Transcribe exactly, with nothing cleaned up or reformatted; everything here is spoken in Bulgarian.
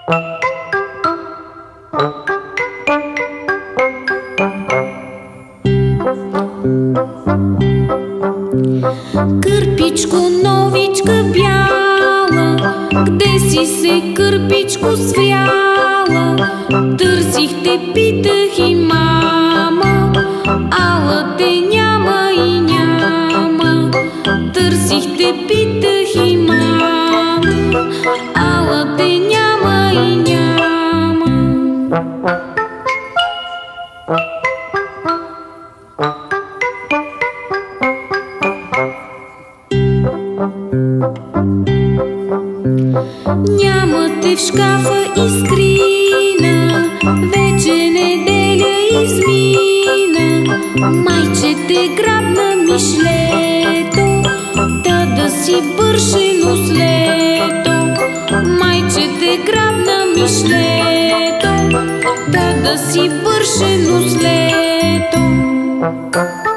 Кърпичко, новичка бяла, къде си се, кърпичко, свяла? Търсих те, питах и мама, ала те няма и няма. Търсих те, питах и мама, ала те няма и няма. Няма те в шкафа и скрина, вече неделя измина. Майче те грабна мишлето, та да си бърше нослето. Майче те грабна мишлето, та да си бърше нослето.